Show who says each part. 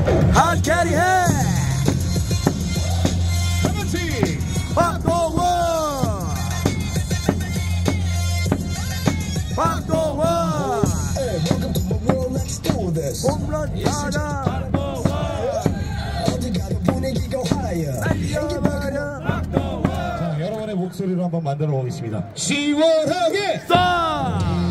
Speaker 1: 핫 캐리해
Speaker 2: 다같이
Speaker 1: 박동원 박동원 홈런 타자
Speaker 2: 자, 여러분의 목소리로 한번 만들어 보겠습니다. 시원하게
Speaker 1: 싸